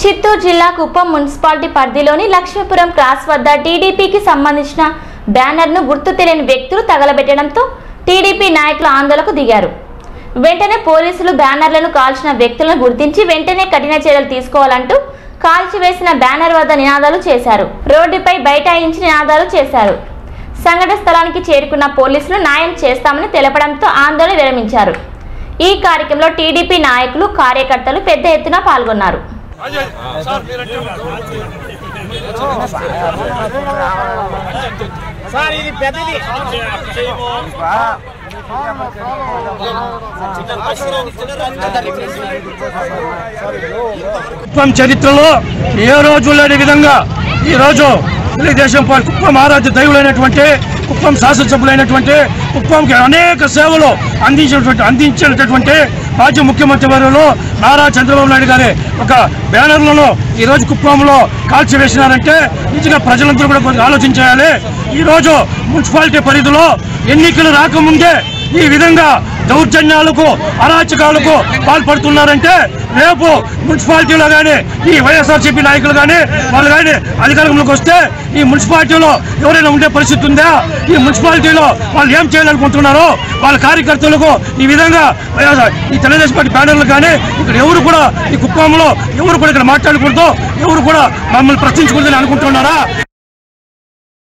చిత్తూరు జిల్లా కుప్పం మున్సిపాలిటీ పరిధిలోని లక్ష్మీపురం క్రాస్ వద్ద టీడీపీకి సంబంధించిన బ్యానర్ను గుర్తు తెలియని వ్యక్తులు తగలబెట్టడంతో టీడీపీ నాయకులు ఆందోళనకు దిగారు. వెంటనే పోలీసులు బ్యానర్లను కాల్చిన వ్యక్తులను గుర్తించి వెంటనే కఠిన చర్యలు తీసుకోవాలంటూ కాల్చివేసిన బ్యానర్ వద్ద నినాదాలు చేశారు. రోడ్డుపై బైఠాయించి నినాదాలు చేశారు. సంఘటన స్థలానికి చేరుకున్న పోలీసులు న్యాయం చేస్తామని తెలపడంతో ఆందోళన విరమించారు. ఈ కార్యక్రమంలో టీడీపీ నాయకులు, కార్యకర్తలు పెద్ద ఎత్తున పాల్గొన్నారు. చరిత్రలో ఏ రోజు లేని విధంగా ఈ రోజు తెలుగుదేశం పార్టీ కుప్పం ఆరాధ్య దైవులైనటువంటి కుప్పం శాసనసభ్యులైనటువంటి కుప్పంకి అనేక సేవలు అందించినటువంటి మాజీ ముఖ్యమంత్రి వర్యులు నారా చంద్రబాబు నాయుడు గారి ఒక బ్యానర్లను ఈ రోజు కుప్పంలో కాల్చివేసినారంటే నిజంగా ప్రజలందరూ కూడా ఆలోచించాలి. ఈ రోజు మున్సిపాలిటీ పరిధిలో ఎన్నికలు రాకముందే ఈ విధంగా దౌర్జన్యాలకు, అరాచకాలకు పాల్పడుతున్నారంటే రేపు మున్సిపాలిటీలో కానీ ఈ వైఎస్ఆర్సీపీ నాయకులు కానీ వాళ్ళు కానీ అధికారంలోకి వస్తే ఈ మున్సిపాలిటీలో ఎవరైనా ఉండే పరిస్థితి ఉందా? ఈ మున్సిపాలిటీలో వాళ్ళు ఏం చేయాలనుకుంటున్నారో వాళ్ళ కార్యకర్తలకు ఈ విధంగా ఈ తెలుగుదేశం పార్టీ బ్యానర్లు కానీ ఇక్కడ ఎవరు కూడా ఈ కుప్పంలో ఎవరు కూడా ఇక్కడ మాట్లాడకూడదు, ఎవరు కూడా మమ్మల్ని ప్రశ్నించకూడదని అనుకుంటున్నారా?